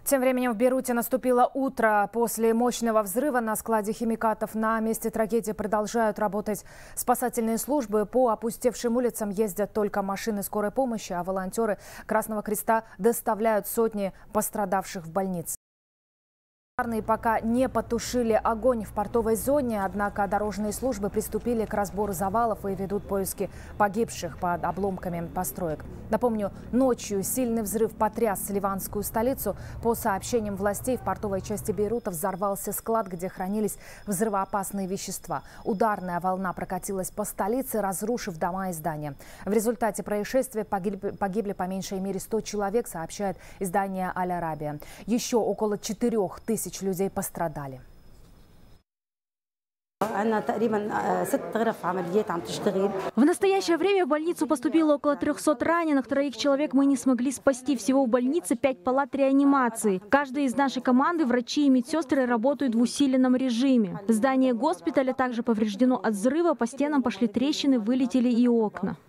Тем временем в Бейруте наступило утро. После мощного взрыва на складе химикатов на месте трагедии продолжают работать спасательные службы. По опустевшим улицам ездят только машины скорой помощи, а волонтеры Красного Креста доставляют сотни пострадавших в больницы. Пожарные пока не потушили огонь в портовой зоне, однако дорожные службы приступили к разбору завалов и ведут поиски погибших под обломками построек. Напомню, ночью сильный взрыв потряс ливанскую столицу. По сообщениям властей, в портовой части Бейрута взорвался склад, где хранились взрывоопасные вещества. Ударная волна прокатилась по столице, разрушив дома и здания. В результате происшествия погибли по меньшей мере 100 человек, сообщает издание «Аль-Арабия». Еще около 4000 людей пострадали. В настоящее время в больницу поступило около 300 раненых. 3 человек мы не смогли спасти. Всего в больнице 5 палат реанимации. Каждый из нашей команды, врачи и медсестры, работают в усиленном режиме. Здание госпиталя также повреждено от взрыва. По стенам пошли трещины, вылетели и окна.